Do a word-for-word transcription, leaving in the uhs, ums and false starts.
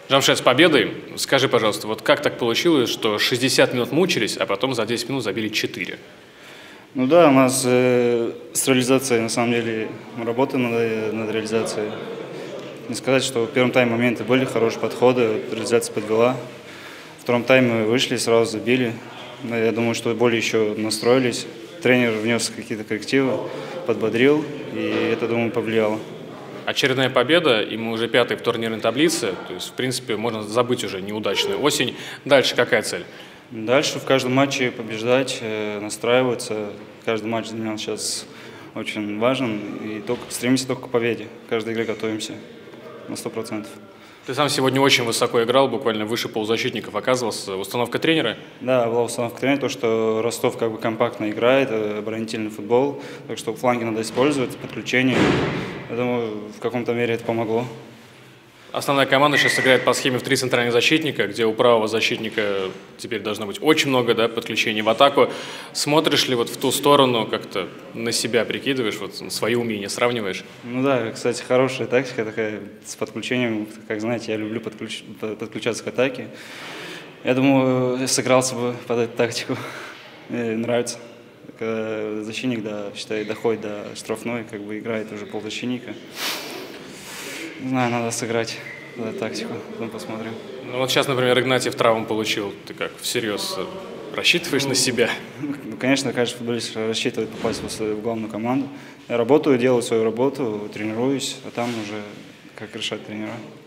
Жамшед, с победой. Скажи, пожалуйста, вот как так получилось, что шестьдесят минут мучились, а потом за десять минут забили четыре? Ну да, у нас э, с реализацией, на самом деле, мы работаем над, над реализацией. Не сказать, что в первом тайме моменты были, хорошие подходы, вот, реализация подвела. В втором тайме мы вышли, сразу забили. Я думаю, что более еще настроились. Тренер внес какие-то коррективы, подбодрил, и это, думаю, повлияло. Очередная победа, и мы уже пятый в турнирной таблице. То есть, в принципе, можно забыть уже неудачную осень. Дальше какая цель? Дальше в каждом матче побеждать, настраиваться. Каждый матч для меня сейчас очень важен. И только, стремимся только к победе. В каждой игре готовимся на сто процентов. Ты сам сегодня очень высоко играл, буквально выше полузащитников оказывался. Установка тренера? Да, была установка тренера, то, что Ростов как бы компактно играет, оборонительный футбол. Так что фланги надо использовать, подключение. Я думаю, в каком-то мере это помогло. Основная команда сейчас играет по схеме в три центральных защитника, где у правого защитника теперь должно быть очень много, да, подключений в атаку. Смотришь ли вот в ту сторону, как-то на себя прикидываешь, вот свои умения сравниваешь? Ну да, кстати, хорошая тактика такая с подключением. Как знаете, я люблю подключ... подключаться к атаке. Я думаю, я сыгрался бы под эту тактику. Мне нравится. Когда защитник, да, считай, доходит до штрафной, как бы играет уже ползащитника. Не знаю, надо сыграть эту тактику, потом посмотрим. Ну вот сейчас, например, Игнатьев травму получил. Ты как, всерьез рассчитываешь ну, на себя? Ну, конечно, каждый футболист рассчитывает попасть в главную команду. Я работаю, делаю свою работу, тренируюсь, а там уже как решать тренера.